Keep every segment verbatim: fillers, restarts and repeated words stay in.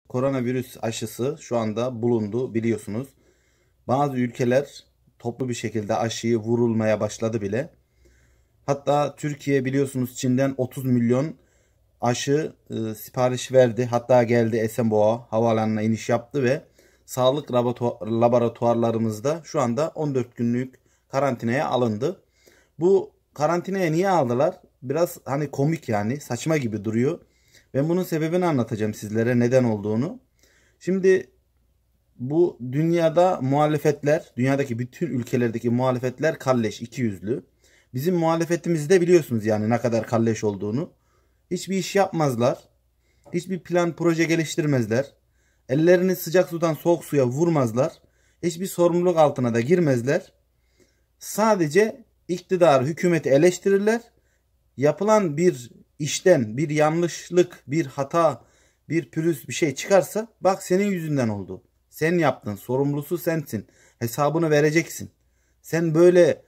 koronavirüs aşısı şu anda bulundu biliyorsunuz. Bazı ülkeler toplu bir şekilde aşıyı vurulmaya başladı bile. Hatta Türkiye biliyorsunuz Çin'den otuz milyon aşı e, sipariş verdi. Hatta geldi Esenboğa havaalanına iniş yaptı ve sağlık laboratuvar- laboratuvarlarımızda şu anda on dört günlük karantinaya alındı. Bu karantinaya niye aldılar? Biraz hani komik, yani saçma gibi duruyor. Ben bunun sebebini anlatacağım sizlere, neden olduğunu. Şimdi bu dünyada muhalefetler, dünyadaki bütün ülkelerdeki muhalefetler kalleş, ikiyüzlü. Bizim muhalefetimizde biliyorsunuz yani ne kadar kalleş olduğunu. Hiçbir iş yapmazlar. Hiçbir plan, proje geliştirmezler. Ellerini sıcak sudan soğuk suya vurmazlar. Hiçbir sorumluluk altına da girmezler. Sadece iktidar, hükümeti eleştirirler. Yapılan bir işten bir yanlışlık, bir hata, bir pürüz bir şey çıkarsa, bak senin yüzünden oldu. Sen yaptın, sorumlusu sensin. Hesabını vereceksin. Sen böyle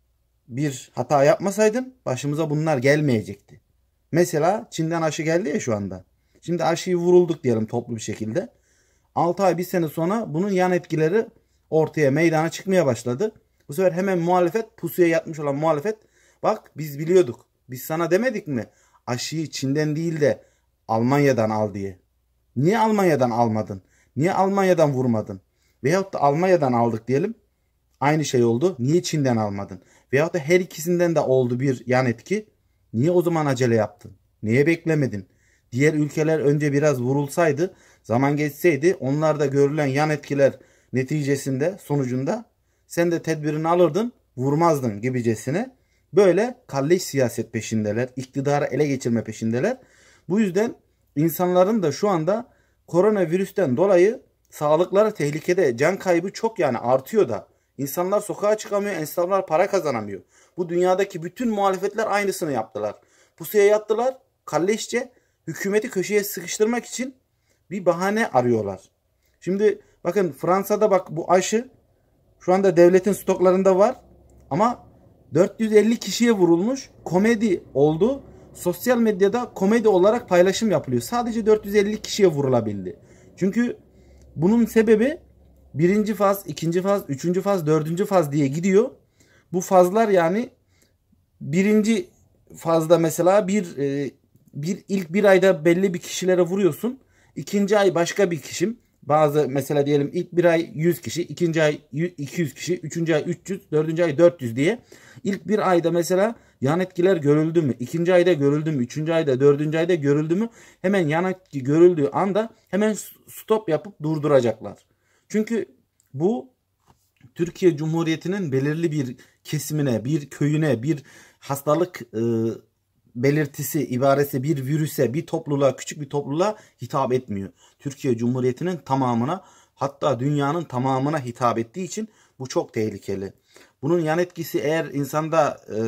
bir hata yapmasaydın başımıza bunlar gelmeyecekti. Mesela Çin'den aşı geldi ya şu anda. Şimdi aşıyı vurulduk diyelim toplu bir şekilde. altı ay bir sene sonra bunun yan etkileri ortaya, meydana çıkmaya başladı. Bu sefer hemen muhalefet, pusuya yatmış olan muhalefet, bak biz biliyorduk. Biz sana demedik mi aşıyı Çin'den değil de Almanya'dan al diye. Niye Almanya'dan almadın? Niye Almanya'dan vurmadın? Veyahut da Almanya'dan aldık diyelim. Aynı şey oldu. Niye Çin'den almadın? Veyahut da her ikisinden de oldu bir yan etki. Niye o zaman acele yaptın? Niye beklemedin? Diğer ülkeler önce biraz vurulsaydı, zaman geçseydi, onlar da görülen yan etkiler neticesinde, sonucunda sen de tedbirini alırdın, vurmazdın gibicesine. Böyle kalleş siyaset peşindeler, iktidarı ele geçirme peşindeler. Bu yüzden insanların da şu anda koronavirüsten dolayı sağlıkları tehlikede, can kaybı çok, yani artıyor da. İnsanlar sokağa çıkamıyor, insanlar para kazanamıyor. Bu dünyadaki bütün muhalefetler aynısını yaptılar. Pusuya yattılar, kalleşçe hükümeti köşeye sıkıştırmak için bir bahane arıyorlar. Şimdi bakın Fransa'da, bak bu aşı şu anda devletin stoklarında var ama dört yüz elli kişiye vurulmuş, komedi oldu. Sosyal medyada komedi olarak paylaşım yapılıyor. Sadece dört yüz elli kişiye vurulabildi. Çünkü bunun sebebi birinci faz, ikinci faz, üçüncü faz, dördüncü faz diye gidiyor. Bu fazlar, yani birinci fazda mesela bir e, bir ilk bir ayda belli bir kişilere vuruyorsun. İkinci ay başka bir kişim. Bazı mesela diyelim ilk bir ay yüz kişi, ikinci ay iki yüz kişi, üçüncü ay üç yüz, dördüncü ay dört yüz diye. İlk bir ayda mesela yan etkiler görüldü mü? İkinci ayda görüldü mü? Üçüncü ayda, dördüncü ayda görüldü mü? Hemen yan etki görüldüğü anda hemen stop yapıp durduracaklar. Çünkü bu Türkiye Cumhuriyeti'nin belirli bir kesimine, bir köyüne, bir hastalık e, belirtisi, ibaresi, bir virüse, bir topluluğa, küçük bir topluluğa hitap etmiyor. Türkiye Cumhuriyeti'nin tamamına, hatta dünyanın tamamına hitap ettiği için bu çok tehlikeli. Bunun yan etkisi eğer insanda e,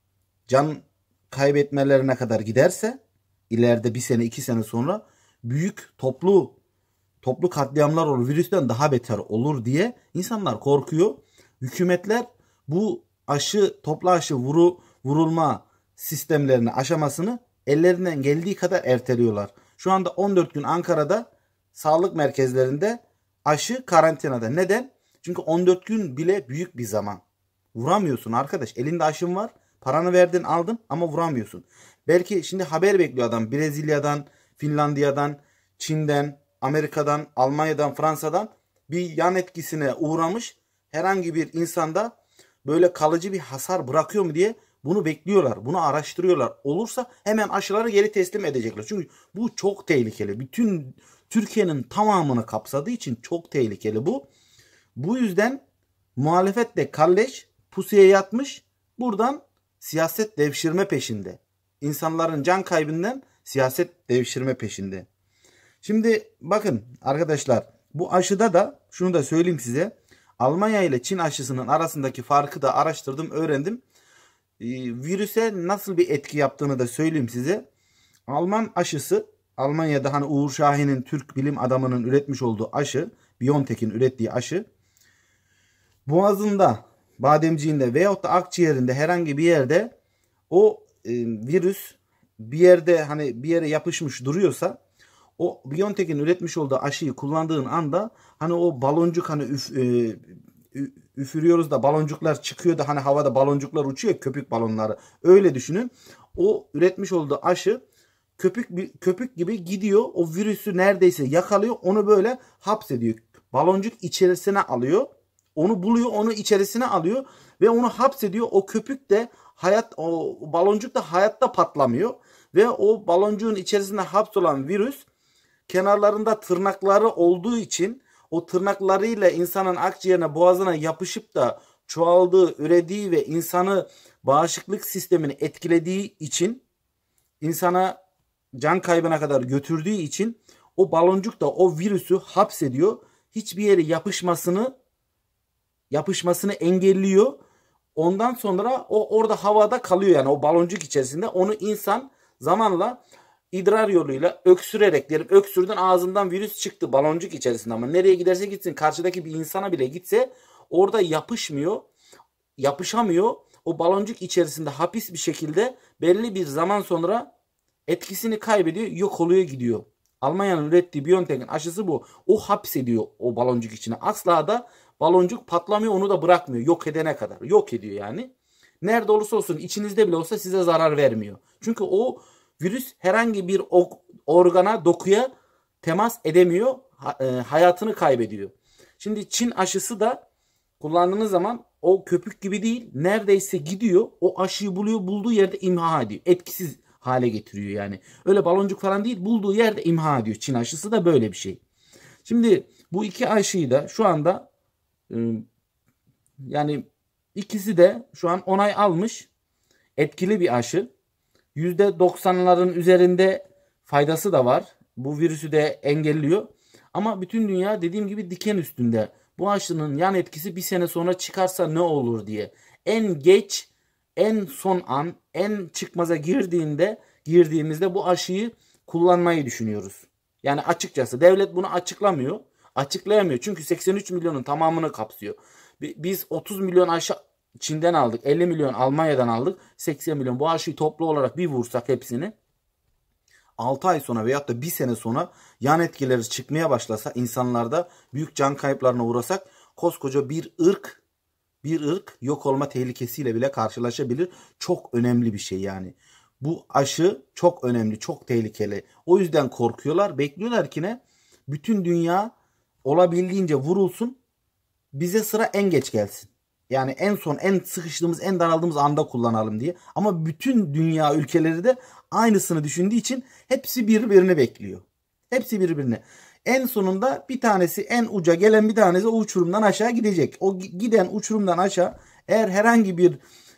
can kaybetmelerine kadar giderse, ileride bir sene iki sene sonra büyük toplu toplu katliamlar olur, virüsten daha beter olur diye insanlar korkuyor. Hükümetler bu aşı, toplu aşı vuru, vurulma sistemlerini, aşamasını ellerinden geldiği kadar erteliyorlar. Şu anda on dört gün Ankara'da sağlık merkezlerinde aşı karantinada. Neden? Çünkü on dört gün bile büyük bir zaman. Vuramıyorsun arkadaş. Elinde aşın var. Paranı verdin, aldın ama vuramıyorsun. Belki şimdi haber bekliyor adam. Brezilya'dan, Finlandiya'dan, Çin'den, Amerika'dan, Almanya'dan, Fransa'dan bir yan etkisine uğramış herhangi bir insanda böyle kalıcı bir hasar bırakıyor mu diye bunu bekliyorlar. Bunu araştırıyorlar. Olursa hemen aşıları geri teslim edecekler. Çünkü bu çok tehlikeli. Bütün Türkiye'nin tamamını kapsadığı için çok tehlikeli bu. Bu yüzden muhalefet de kalleş, pusuya yatmış. Buradan siyaset devşirme peşinde. İnsanların can kaybından siyaset devşirme peşinde. Şimdi bakın arkadaşlar, bu aşıda da şunu da söyleyeyim size. Almanya ile Çin aşısının arasındaki farkı da araştırdım, öğrendim. Ee, virüse nasıl bir etki yaptığını da söyleyeyim size. Alman aşısı, Almanya'da hani Uğur Şahin'in, Türk bilim adamının üretmiş olduğu aşı, BioNTech'in ürettiği aşı, boğazında, bademciğinde veyahut da akciğerinde herhangi bir yerde o e, virüs bir yerde, hani bir yere yapışmış duruyorsa, O BioNTech'in üretmiş olduğu aşıyı kullandığın anda hani o baloncuk hani üf, e, üfürüyoruz da baloncuklar çıkıyor da hani havada baloncuklar uçuyor, köpük balonları. Öyle düşünün. O üretmiş olduğu aşı köpük köpük gibi gidiyor. O virüsü neredeyse yakalıyor. Onu böyle hapsediyor. Baloncuk içerisine alıyor. Onu buluyor, onu içerisine alıyor ve onu hapsediyor. O köpük de hayat o baloncuk da hayatta patlamıyor ve o baloncuğun içerisinde hapsolan virüs kenarlarında tırnakları olduğu için o tırnaklarıyla insanın akciğerine, boğazına yapışıp da çoğaldığı, ürediği ve insanı bağışıklık sistemini etkilediği için, insana can kaybına kadar götürdüğü için o baloncuk da o virüsü hapsediyor. Hiçbir yere yapışmasını yapışmasını engelliyor. Ondan sonra o orada havada kalıyor, yani o baloncuk içerisinde. Onu insan zamanla idrar yoluyla öksürerek, diyelim öksürdün, ağzından virüs çıktı baloncuk içerisinde, ama nereye giderse gitsin, karşıdaki bir insana bile gitse orada yapışmıyor, yapışamıyor. O baloncuk içerisinde hapis bir şekilde belli bir zaman sonra etkisini kaybediyor, yok oluyor, gidiyor. Almanya'nın ürettiği BioNTech'in aşısı bu. O hapsediyor o baloncuk içine. Asla da baloncuk patlamıyor, onu da bırakmıyor yok edene kadar. Yok ediyor yani. Nerede olursa olsun, içinizde bile olsa size zarar vermiyor. Çünkü o virüs herhangi bir organa, dokuya temas edemiyor. Hayatını kaybediyor. Şimdi Çin aşısı da kullandığınız zaman o köpük gibi değil, neredeyse gidiyor. O aşıyı buluyor, bulduğu yerde imha ediyor. Etkisiz hale getiriyor yani. Öyle baloncuk falan değil, bulduğu yerde imha ediyor. Çin aşısı da böyle bir şey. Şimdi bu iki aşıyı da şu anda yani ikisi de şu an onay almış. Etkili bir aşı. yüzde doksanların üzerinde faydası da var. Bu virüsü de engelliyor. Ama bütün dünya dediğim gibi diken üstünde. Bu aşının yan etkisi bir sene sonra çıkarsa ne olur diye. En geç, en son an, en çıkmaza girdiğinde, girdiğimizde bu aşıyı kullanmayı düşünüyoruz. Yani açıkçası devlet bunu açıklamıyor. Açıklayamıyor. Çünkü seksen üç milyonun tamamını kapsıyor. Biz otuz milyon aşı Çin'den aldık. elli milyon Almanya'dan aldık. seksen milyon. Bu aşıyı toplu olarak bir vursak hepsini, altı ay sonra veyahut da bir sene sonra yan etkileri çıkmaya başlasa, insanlarda büyük can kayıplarına uğrasak, koskoca bir ırk bir ırk yok olma tehlikesiyle bile karşılaşabilir. Çok önemli bir şey yani. Bu aşı çok önemli, çok tehlikeli. O yüzden korkuyorlar, bekliyorlar ki ne? Bütün dünya olabildiğince vurulsun, bize sıra en geç gelsin. Yani en son, en sıkıştığımız, en daraldığımız anda kullanalım diye. Ama bütün dünya ülkeleri de aynısını düşündüğü için hepsi birbirini bekliyor. Hepsi birbirini. En sonunda bir tanesi, en uca gelen bir tanesi o uçurumdan aşağı gidecek. O giden uçurumdan aşağı eğer herhangi bir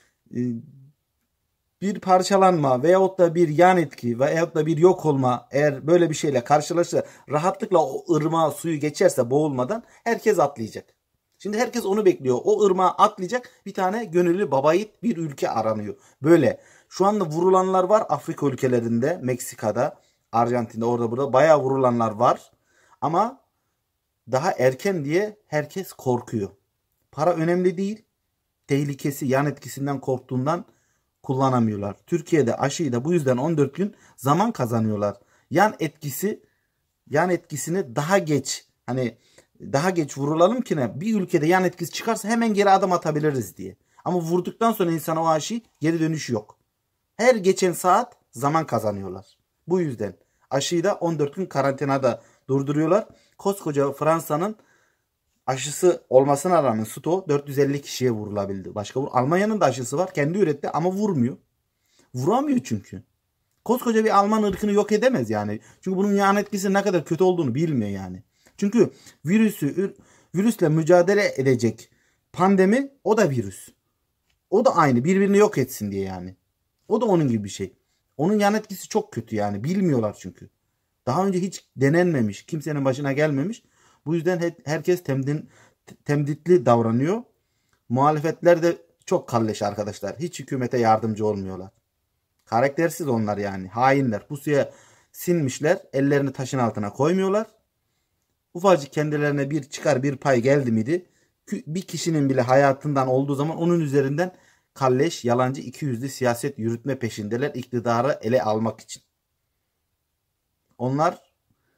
bir parçalanma veyahut da bir yan etki veyahut da bir yok olma, eğer böyle bir şeyle karşılaşırsa, rahatlıkla o ırmağa suyu geçerse boğulmadan, herkes atlayacak. Şimdi herkes onu bekliyor. O ırmağa atlayacak bir tane gönüllü babayit bir ülke aranıyor. Böyle. Şu anda vurulanlar var Afrika ülkelerinde, Meksika'da, Arjantin'de, orada burada bayağı vurulanlar var. Ama daha erken diye herkes korkuyor. Para önemli değil. Tehlikesi, yan etkisinden korktuğundan kullanamıyorlar. Türkiye'de aşıyı da bu yüzden on dört gün zaman kazanıyorlar. Yan etkisi, yan etkisini daha geç, hani daha geç vurulalım ki ne? Bir ülkede yan etkisi çıkarsa hemen geri adım atabiliriz diye. Ama vurduktan sonra insana o aşı, geri dönüş yok. Her geçen saat zaman kazanıyorlar. Bu yüzden aşıyı da on dört gün karantinada durduruyorlar. Koskoca Fransa'nın aşısı olmasına rağmen Sto dört yüz elli kişiye vurulabildi. Başka vur. Almanya'nın da aşısı var. Kendi üretti ama vurmuyor. Vuramıyor çünkü. Koskoca bir Alman ırkını yok edemez yani. Çünkü bunun yan etkisi ne kadar kötü olduğunu bilmiyor yani. Çünkü virüsü virüsle mücadele edecek pandemi, o da virüs. O da aynı, birbirini yok etsin diye yani. O da onun gibi bir şey. Onun yan etkisi çok kötü yani. Bilmiyorlar çünkü. Daha önce hiç denenmemiş. Kimsenin başına gelmemiş. Bu yüzden herkes temdin, temditli davranıyor. Muhalefetler de çok kalleş arkadaşlar. Hiç hükümete yardımcı olmuyorlar. Karaktersiz onlar yani. Hainler. Pusuya sinmişler. Ellerini taşın altına koymuyorlar. Ufacık kendilerine bir çıkar, bir pay geldi miydi, bir kişinin bile hayatından olduğu zaman onun üzerinden kalleş, yalancı, ikiyüzlü siyaset yürütme peşindeler, iktidarı ele almak için. Onlar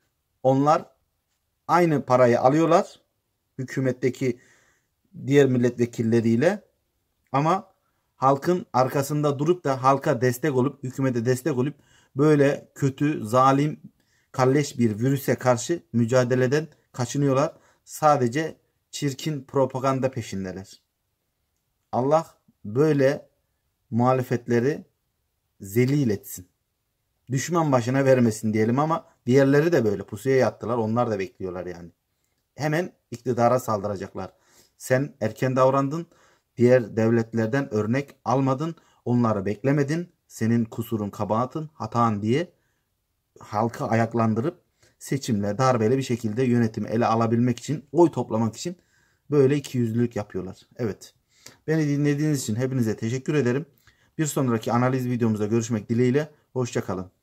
onlar aynı parayı alıyorlar hükümetteki diğer milletvekilleriyle, ama halkın arkasında durup da halka destek olup, hükümete destek olup böyle kötü, zalim, kalleş bir virüse karşı mücadeleden kaçınıyorlar. Sadece çirkin propaganda peşindeler. Allah böyle muhalefetleri zelil etsin. Düşman başına vermesin diyelim, ama diğerleri de böyle pusuya yattılar. Onlar da bekliyorlar yani. Hemen iktidara saldıracaklar. Sen erken davrandın. Diğer devletlerden örnek almadın. Onları beklemedin. Senin kusurun, kabahatin, hatan diye halkı ayaklandırıp seçimle, darbeli bir şekilde yönetimi ele alabilmek için, oy toplamak için böyle ikiyüzlülük yapıyorlar. Evet. Beni dinlediğiniz için hepinize teşekkür ederim. Bir sonraki analiz videomuzda görüşmek dileğiyle. Hoşça kalın.